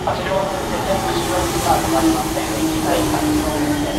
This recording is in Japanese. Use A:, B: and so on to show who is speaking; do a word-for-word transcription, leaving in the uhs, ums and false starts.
A: 車両の運転で後ろには止まりません。一台先の運転